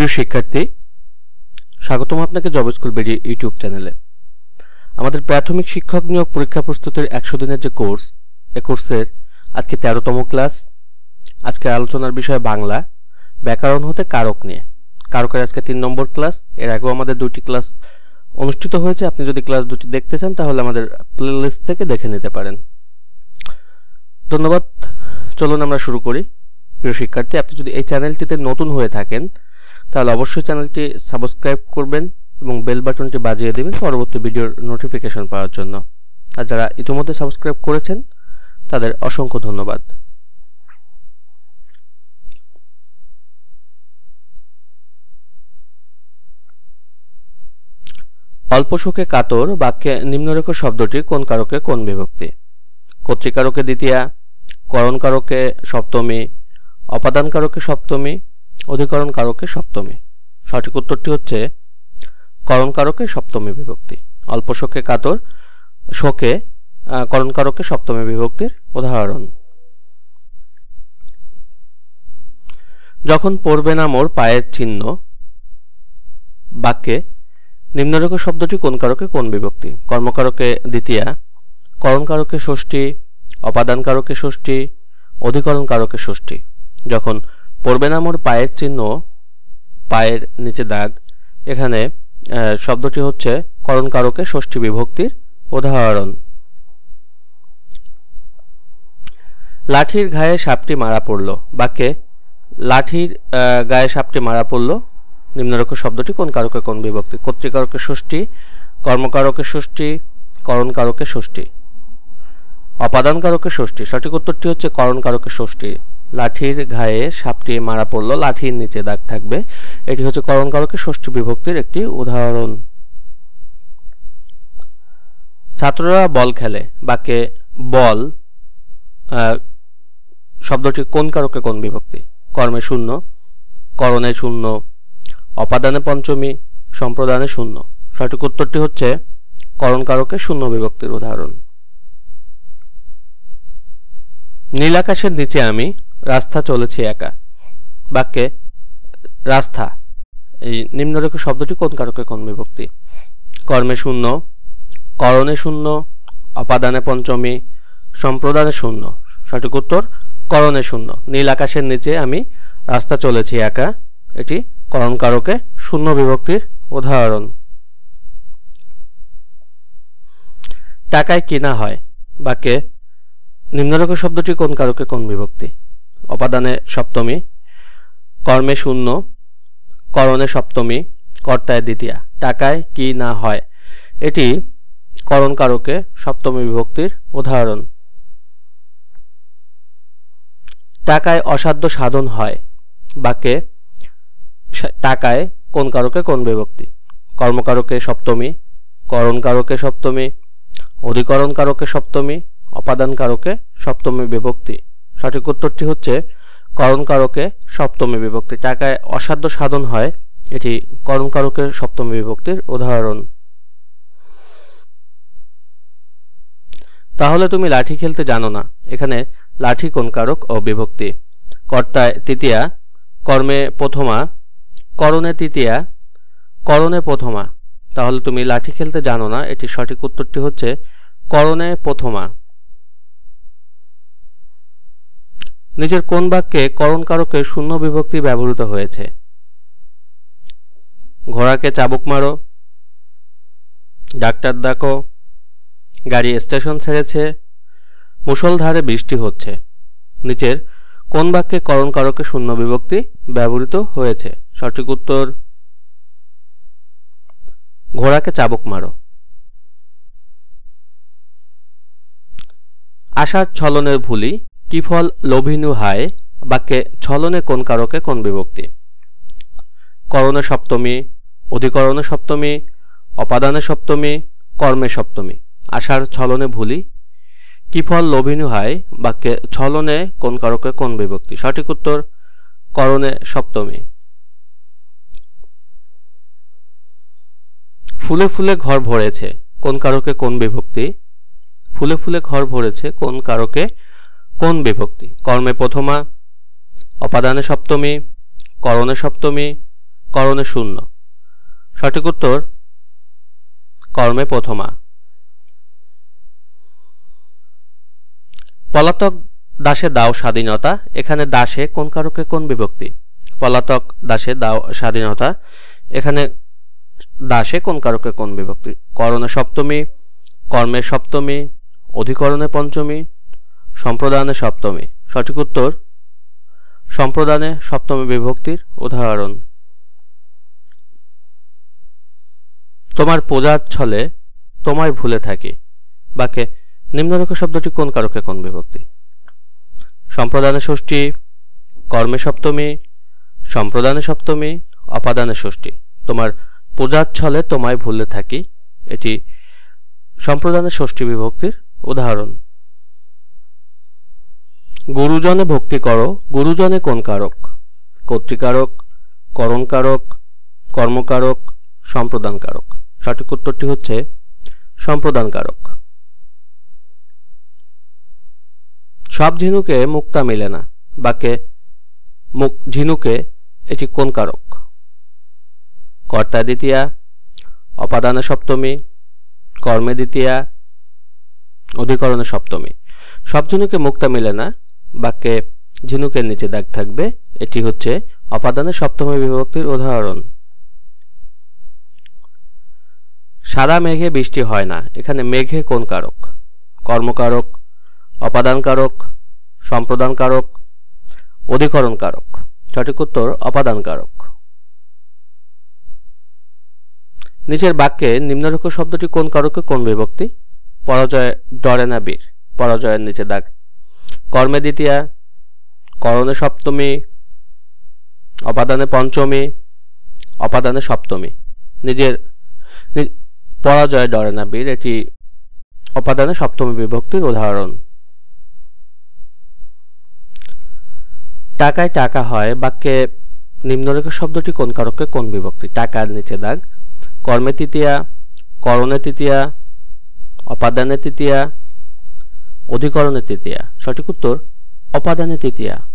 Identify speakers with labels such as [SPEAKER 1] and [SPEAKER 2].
[SPEAKER 1] প্রিয় শিক্ষার্থী, স্বাগতম আপনাকে জব স্কুল বিডি ইউটিউব চ্যানেলে। আমাদের প্রাথমিক শিক্ষক নিয়োগ পরীক্ষা প্রস্তুতির 100 দিনের যে কোর্স, এই কোর্সের আজকে 13তম ক্লাস। আজকে আলোচনার বিষয় বাংলা ব্যাকরণ হতে কারক নিয়ে। কারকের আজকে 3 নম্বর ক্লাস। এর আগেও আমাদের 2টি ক্লাস অনুষ্ঠিত হয়েছে। আপনি যদি ক্লাস 2টি দেখতে চান তাহলে আমাদের প্লেলিস্ট থেকে দেখে নিতে পারেন। ধন্যবাদ। চলুন আমরা শুরু করি। প্রিয় শিক্ষার্থী, আপনি যদি এই চ্যানেলটিতে নতুন হয়ে থাকেন তাহলে অবশ্যই চ্যানেলটি সাবস্ক্রাইব করবেন এবং বেল বাটনটি বাজিয়ে দেবেন পরবর্তী ভিডিওর নোটিফিকেশন পাওয়ার জন্য। আর যারা ইতিমধ্যে সাবস্ক্রাইব করেছেন তাদের অসংখ্য ধন্যবাদ। অল্প শোকে কাতর বাক্যে নিম্নরেখা শব্দটি কোন কারকে কোন বিভক্তি? কর্তৃকারকে দ্বিতীয়া, করণ কারকে সপ্তমী, অপাদান কারকে সপ্তমী, অধিকরণ কারকে সপ্তমী। সঠিক উত্তরটি হচ্ছে করণ কারকে সপ্তমী বিভক্তি। অল্প শোকে কাতর, শোকে করণ কারকে সপ্তমী বিভক্তির উদাহরণ। যখন পড়বে না মোর পায়ের চিহ্ন বাক্যে নিম্নরেখা শব্দটি কোন কারকে কোন বিভক্তি? কর্মকারকে দ্বিতীয়া, করণ কারকে ষষ্ঠী, অপাদান কারকে ষষ্ঠী, অধিকরণ কারকে ষষ্ঠী। যখন পড়বে না মোর পায়ের চিহ্ন, পায়ের নিচে দাগ, এখানে শব্দটি হচ্ছে করণ কারকে ষষ্ঠী বিভক্তির উদাহরণ। লাঠির গায়ে সাপটি মারা পড়ল বাক্যে লাঠির গায়ে সাপটি মারা পড়ল নিম্নরেখা শব্দটি কোন কারকে কোন বিভক্তি? কর্তৃকারকে ষষ্ঠী, কর্মকারকে ষষ্ঠী, করণ কারকে ষষ্ঠী, অপাদান কারকে ষষ্ঠী। সঠিক উত্তরটি হচ্ছে করণ কারকে ষষ্ঠী। লাঠির গায়ে সাপটি মারা পড়ল, লাঠির নিচে দাগ থাকবে। এটি হচ্ছে করণ কারকে ষষ্ঠী বিভক্তির একটি উদাহরণ। ছাত্ররা বল খেলে বাক্যে বল শব্দটি কোন কারকে কোন বিভক্তি? কর্মে শূন্য, করণে শূন্য, অপাদানে পঞ্চমী, সম্প্রদানে শূন্য। সঠিক উত্তরটি হচ্ছে করণ কারকে শূন্য বিভক্তির উদাহরণ। নীল আকাশের নিচে আমি রাস্তা চলেছি একা বাক্যে রাস্তা এই নিম্নরেখা শব্দটি কোন কারকে কোন বিভক্তি? কর্মে শূন্য, করণে শূন্য, অপাদানে পঞ্চমী, সম্প্রদানে শূন্য। সঠিক উত্তর করণে শূন্য। নীল আকাশের নিচে আমি রাস্তা চলেছি একা, এটি করণ কারকে শূন্য বিভক্তির উদাহরণ। টাকায় কিনা হয় বাক্যে নিম্নরেখা শব্দটি কোন কারকে কোন বিভক্তি? অপাদানে সপ্তমী, কর্মে শূন্য, করণে সপ্তমী, কর্তায় দ্বিতীয়া। টাকায় কি না হয়, এটি করণ কারকে সপ্তমী বিভক্তির উদাহরণ। টাকায় অসাধ্য সাধন হয় বাক্যে টাকায় কোন কারকে কোন বিভক্তি? কর্মকারকে সপ্তমী, করণ কারকে সপ্তমী, অধিকরণ কারকে সপ্তমী, অপাদান কারকে সপ্তমী বিভক্তি। সঠিক উত্তরটি হচ্ছে করণ কারকে সপ্তমী বিভক্তি। টাকায় অসাধ্য সাধন হয়, এটি করণ কারকের সপ্তমী বিভক্তির উদাহরণ। তাহলে তুমি লাঠি খেলতে জানো না, এখানে লাঠি কোন কারক ও বিভক্তি? কর্তায় তৃতীয়া, কর্মে প্রথমা, করণে তৃতীয়া, করণে প্রথমা। তাহলে তুমি লাঠি খেলতে জানো না, এটি সঠিক উত্তরটি হচ্ছে করণে প্রথমা। নিচের কোন বাক্যে করণ কারকে শূন্য বিভক্তি ব্যবহৃত হয়েছে? ঘোড়াকে চাবুক মারো, ডাক্তার ডাকো, গাড়ি স্টেশন ছেড়েছে, মুষলধারে বৃষ্টি হচ্ছে। নিচের কোন বাক্যে করণ কারকে শূন্য বিভক্তি ব্যবহৃত হয়েছে? সঠিক উত্তর ঘোড়াকে চাবুক মারো। আশার ছলনের ভুলি কি ফল লোভিনু হায় বাক্যে ছলনে কোন কারকে কোন বিভক্তি? করণে সপ্তমী, অধিকরণে সপ্তমী, অপাদানে সপ্তমী, কর্মে সপ্তমী। আশার ছলনে ভুলি কি ফল লোভিনু হায় বাক্যে ছলনে কোন কারকে কোন বিভক্তি? সঠিক উত্তর করণে সপ্তমী। ফুলে ফুলে ঘর ভরেছে কোন কারকে কোন বিভক্তি? ফুলে ফুলে ঘর ভরেছে কোন কারকে কোন বিভক্তি? কর্মে প্রথমা, অপাদানে সপ্তমী, করণে সপ্তমী, করণে শূন্য। সঠিক উত্তর কর্মে প্রথমা। পলাতক দাসে দাও স্বাধীনতা, এখানে দাসে কোন কারকে কোন বিভক্তি? পলাতক দাসে দাও স্বাধীনতা, এখানে দাসে কোন কারকে কোন বিভক্তি? করণে সপ্তমী, কর্মে সপ্তমী, অধিকরণে পঞ্চমী, সম্প্রদানে সপ্তমী। সঠিক উত্তর সম্প্রদানে সপ্তমী বিভক্তির উদাহরণ। তোমার পূজার ছলে তোমায় ভুলে থাকি, বাক্যে নিম্নরেখা শব্দটি কোন কারকে কোন বিভক্তি? সম্প্রদানে ষষ্ঠী, কর্মে সপ্তমী, সম্প্রদানে সপ্তমী, অপাদানে ষষ্ঠী। তোমার পূজার ছলে তোমায় ভুলে থাকি, এটি সম্প্রদানে ষষ্ঠী বিভক্তির উদাহরণ। গুরুজনে ভক্তি করো, গুরুজনে কোন কারক? কর্তৃকারক, করণকারক, কর্মকারক, সম্প্রদান কারক। সঠিক উত্তরটি হচ্ছে সম্প্রদান কারক। সব ঝিনুকে মুক্তা মেলে না, বাক্যে ঝিনুকে এটি কোন কারক? কর্তা দ্বিতীয়া, অপাদানে সপ্তমী, কর্মে দ্বিতীয়া, অধিকরণে সপ্তমী। সব ঝিনুকে মুক্তা মেলে না, বাক্যে ঝিনুকের নিচে দাগ থাকবে, এটি হচ্ছে অপাদানে সপ্তমী বিভক্তির উদাহরণ। সাদা মেঘে বৃষ্টি হয় না, এখানে মেঘে কোন কারক? কর্মকারক, অপাদান কারক, সম্প্রদান কারক, অধিকরণ কারক। সঠিক উত্তর অপাদান কারক। নিচের বাক্যে নিম্নরেখা শব্দটি কোন কারকে কোন বিভক্তি? পরাজয় ডরে না বীর, পরাজয়ের নিচে দাগ। কর্মে দ্বিতীয়া, করণে সপ্তমী, অপাদানে পঞ্চমী, অপাদানে সপ্তমী। পরাজয় ডরে না বীর, এটি অপাদানে সপ্তমী বিভক্তির উদাহরণ। টাকায় টাকা হয়, বাক্যে নিম্নরেখা শব্দটি কোন কারকে কোন বিভক্তি? টাকার নিচে দাগ। কর্মে তৃতীয়া, করণে তৃতীয়া, অপাদানে তৃতীয়া, অধিকরণে তৃতীয়া। সঠিক উত্তর অপাদানে তৃতীয়া।